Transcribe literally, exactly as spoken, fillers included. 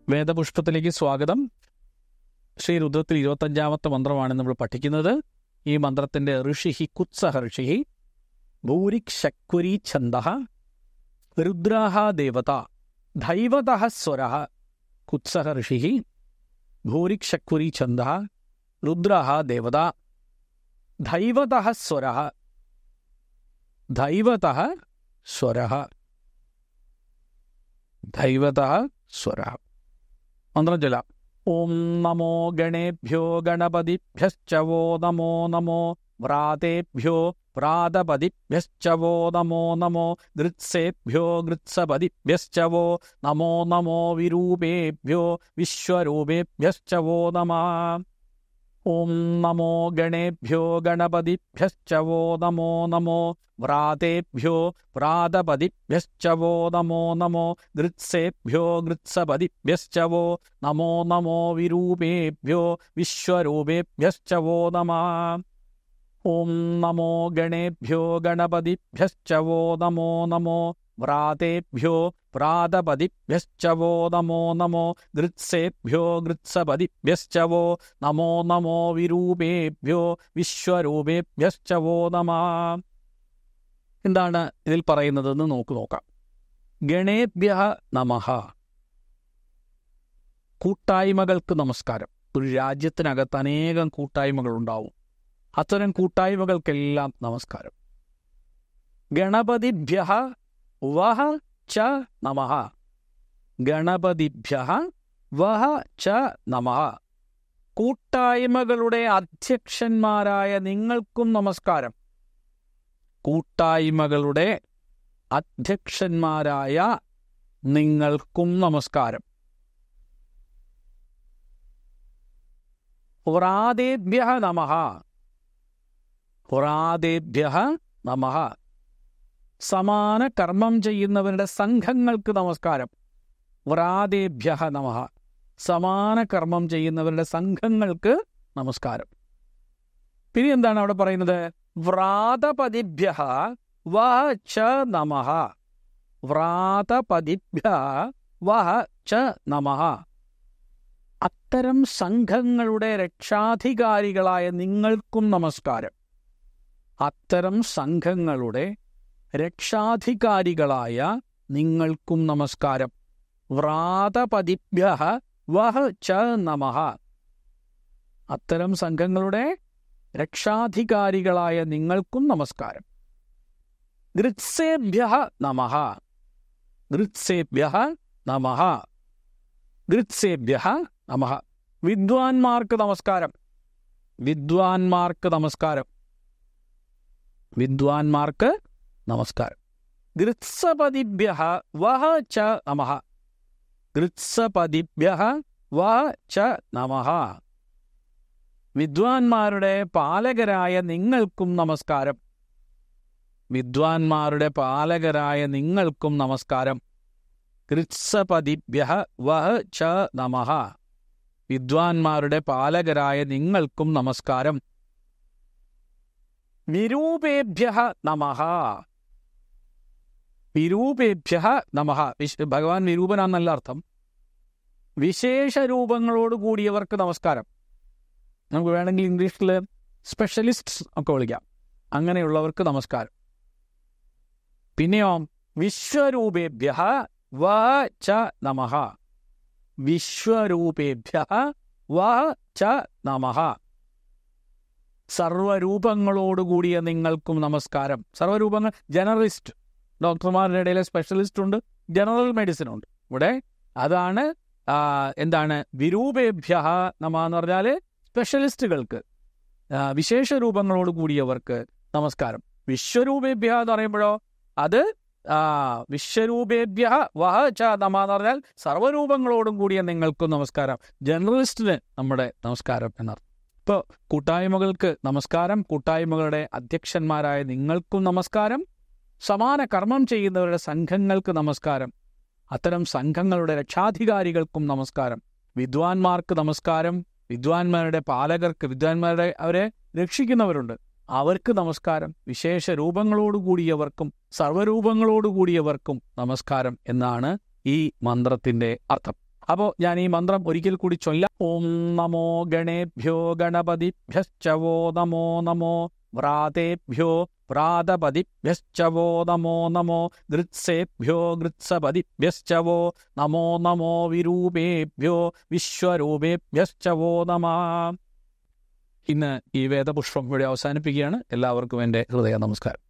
വേദപുഷ്പത്തിലേക്ക് സ്വാഗതം. ശ്രീ രുദ്രത്തിൽ ഇരുപത്തഞ്ചാമത്തെ മന്ത്രമാണ് നമ്മൾ പഠിക്കുന്നത്. ഈ മന്ത്രത്തിന്റെ ഋഷി കുത്സഹ ഋഷി ഭൂരിക് ശക്വരി ഛന്ദ രുദ്രാഹ ദേവത ദൈവത സ്വര. കുത്സഹ ഋഷി ഭൂരിക് ശക്വരി ഛന്ദ രുദ്രാഹ ദേവത ദൈവത സ്വര. ദൈവത സ്വര ദൈവത സ്വര. മന്ത്രം ചൊല്ലാം. ഓം നമോ ഗണേഭ്യോ ഗണപതിഭ്യശ്ച വോ നമോ നമോ വ്രാതേഭ്യോ വ്രാതപതിഭ്യശ്ച വോ നമോ നമോ ഗൃത്സേഭ്യോ ഗൃത്സപതിഭ്യശ്ച വോ നമോ നമോ വിരൂപേഭ്യോ വിശ്വരൂപേഭ്യശ്ച വോ നമഃ. ഓം നമോ ഗണേഭ്യോ ഗണപതിഭ്യശ്ച വോ നമോ നമോ വ്രാതേഭ്യോ വ്രാതപതിഭ്യശ്ച വോ നമോ നമോ ഗൃത്സേഭ്യോ ഗൃത്സപതിഭ്യശ്ച വോ നമോ നമോ വിരൂപേഭ്യോ വിശ്വരൂപേഭ്യശ്ച വോ നമഃ. ഓം നമോ ഗണേഭ്യോ ഗണപതിഭ്യശ്ച വോ നമോ നമോ വ്രാതേഭ്യോ വ്രാതപതിഭ്യശ്ച വോ നമോ നമോ ഗൃത്സേഭ്യോ ഗൃത്സപതിഭ്യശ്ച വോ നമോ നമോ വിരൂപേഭ്യോ വിശ്വരൂപേഭ്യശ്ച വോ നമഃ. എന്താണ് ഇതിൽ പറയുന്നതെന്ന് നോക്കു നോക്കാം. ഗണേഭ്യഃ നമഃ. കൂട്ടായ്മകൾക്ക് നമസ്കാരം. ഒരു രാജ്യത്തിനകത്ത് അനേകം കൂട്ടായ്മകൾ ഉണ്ടാവും. അത്തരം കൂട്ടായ്മകൾക്കെല്ലാം നമസ്കാരം. ഗണപതിഭ്യഃ വഹ ച നമഃ. ഗണപതിഭ്യഃ വഹ ച നമഃ. കൂട്ടായ്മകളുടെ അധ്യക്ഷന്മാരായ നിങ്ങൾക്കും നമസ്കാരം. കൂട്ടായ്മകളുടെ അധ്യക്ഷന്മാരായ നിങ്ങൾക്കും നമസ്കാരം. വ്രാതേഭ്യഃ നമഃ. വ്രാതേഭ്യഃ നമഃ. സമാന കർമ്മം ചെയ്യുന്നവരുടെ സംഘങ്ങൾക്ക് നമസ്കാരം. വ്രാതേഭ്യഃ നമഃ. സമാന കർമ്മം ചെയ്യുന്നവരുടെ സംഘങ്ങൾക്ക് നമസ്കാരം. പിന്നെ എന്താണ് അവിടെ പറയുന്നത്? വ്രാതപതിഭ്യഃ വഹ ച നമഃ. വ്രാതപതിഭ്യഃ വഹ ച നമഃ. അത്തരം സംഘങ്ങളുടെ രക്ഷാധികാരികളായ നിങ്ങൾക്കും നമസ്കാരം. അത്തരം സംഘങ്ങളുടെ രക്ഷാധികാരികളായ നിങ്ങൾക്കും നമസ്കാരം. വ്രാതപതിഭ്യഃ വഹ ച നമഃ. അത്തരം സംഘങ്ങളുടെ രക്ഷാധികാരികളായ നിങ്ങൾക്കും നമസ്കാരം. ഗൃത്സേഭ്യഃ നമഃ. ഗൃത്സേഭ്യഃ നമഃ. ഗൃത്സേഭ്യഃ നമഃ. വിദ്വാൻമാർക്ക് നമസ്കാരം. വിദ്വാൻമാർക്ക് നമസ്കാരം. വിദ്വാൻമാർക്ക് നമസ്കാരം. ഗൃത്സപതിഭ്യഃ വഹ ച നമഃ. ഗൃത്സപതിഭ്യഃ വഹ ച നമഃ. വിദ്വാൻമാരുടെ പാലകരായ നിങ്ങൾക്കും നമസ്കാരം. വിദ്വാൻമാരുടെ പാലകരായ നിങ്ങൾക്കും നമസ്കാരം. ഗൃത്സപതിഭ്യഃ വഹ ച നമഃ. വിദ്വാൻമാരുടെ പാലകരായ നിങ്ങൾക്കും നമസ്കാരം. വിരൂപേഭ്യഃ നമഃ. വിരൂപേഭ്യഃ നമഃ. ഭഗവാൻ വിരൂപനാന്നല്ല അർത്ഥം. വിശേഷ രൂപങ്ങളോട് കൂടിയവർക്ക് നമസ്കാരം. നമുക്ക് വേണമെങ്കിൽ ഇംഗ്ലീഷിൽ സ്പെഷ്യലിസ്റ്റ്സ് ഒക്കെ വിളിക്കാം. അങ്ങനെയുള്ളവർക്ക് നമസ്കാരം. പിന്നെയോ വിശ്വരൂപേഭ്യഃ വഹ ച നമഃ. വിശ്വരൂപേഭ്യഃ വഹ ച നമഃ. സർവരൂപങ്ങളോടുകൂടിയ നിങ്ങൾക്കും നമസ്കാരം. സർവരൂപങ്ങൾ ജനറലിസ്റ്റ്. ഡോക്ടർമാരുടെ ഇടയിലെ സ്പെഷ്യലിസ്റ്റ് ഉണ്ട്, ജനറൽ മെഡിസിൻ ഉണ്ട്. ഇവിടെ അതാണ് എന്താണ് വിരൂപേഭ്യഃ നമഃ എന്ന് പറഞ്ഞാൽ സ്പെഷ്യലിസ്റ്റുകൾക്ക്, വിശേഷ രൂപങ്ങളോട് കൂടിയവർക്ക് നമസ്കാരം. വിശ്വരൂപേഭ്യഃ എന്ന് പറയുമ്പോഴോ അത് വിശ്വരൂപേഭ്യഃ വഹ ച നമഃ എന്ന് പറഞ്ഞാൽ സർവ്വരൂപങ്ങളോടും കൂടിയ നിങ്ങൾക്കും നമസ്കാരം. ജനറലിസ്റ്റിന് നമ്മുടെ നമസ്കാരം എന്നർത്ഥം. ഇപ്പോൾ കൂട്ടായ്മകൾക്ക് നമസ്കാരം. കൂട്ടായ്മകളുടെ അധ്യക്ഷന്മാരായ നിങ്ങൾക്കും നമസ്കാരം. സമാന കർമ്മം ചെയ്യുന്നവരുടെ സംഘങ്ങൾക്ക് നമസ്കാരം. അത്തരം സംഘങ്ങളുടെ രക്ഷാധികാരികൾക്കും നമസ്കാരം. വിദ്വാൻമാർക്ക് നമസ്കാരം. വിദ്വാൻമാരുടെ പാലകർക്ക്, വിദ്വാൻമാരുടെ അവരെ രക്ഷിക്കുന്നവരുണ്ട്, അവർക്ക് നമസ്കാരം. വിശേഷ രൂപങ്ങളോടുകൂടിയവർക്കും സർവ്വരൂപങ്ങളോടുകൂടിയവർക്കും നമസ്കാരം എന്നാണ് ഈ മന്ത്രത്തിന്റെ അർത്ഥം. അപ്പോൾ ഞാൻ ഈ മന്ത്രം ഒരിക്കൽ കൂടി ചൊല്ലാം. ഓം നമോ ഗണേഭ്യോ ഗണപതിഭ്യശ്ചവോ നമോ നമോ വ്രാതേഭ്യോ വ്രാതപതിഭ്യശ്ചവോ നമോ നമോ ഗൃത്സേഭ്യോ ഗൃത്സപതിഭ്യശ്ചവോ നമോ നമോ വിരൂപേഭ്യോ വിശ്വരൂപേഭ്യശ്ചവോ നമഃ. ഇന്ന് ഈ വേദപുഷ്പം ഇവിടെ അവസാനിപ്പിക്കുകയാണ്. എല്ലാവർക്കും എൻ്റെ ഹൃദയ നമസ്കാരം.